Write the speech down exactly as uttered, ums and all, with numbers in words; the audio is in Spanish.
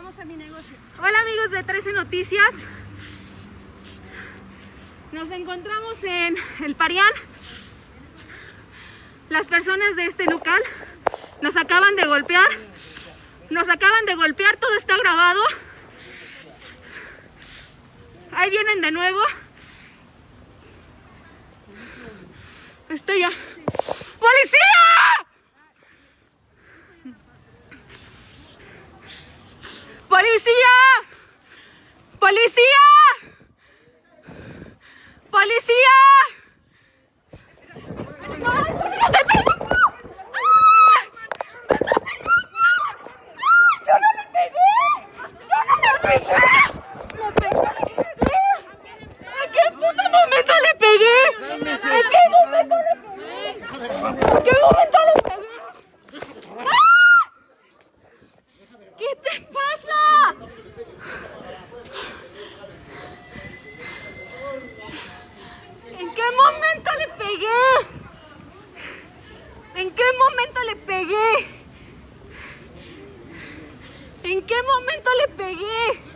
vamos a mi negocio. Hola amigos de trece Noticias. Nos encontramos en el Parián. Las personas de este local nos acaban de golpear. Nos acaban de golpear, todo está grabado. Ahí vienen de nuevo. Estoy ya. ¡Policía! ¡Policía! ¡Policía! ¡Policía! ¡No te pego! ¡Yo no le pegué! ¡Yo no le pegué! ¡Le pegué! ¿En qué puto momento le pegué? ¿En qué momento le pegué? ¿En qué momento le pegué? ¡Ah! ¿Qué te pasa? ¿En qué momento le pegué? ¿En qué momento le pegué? ¿En qué momento le pegué?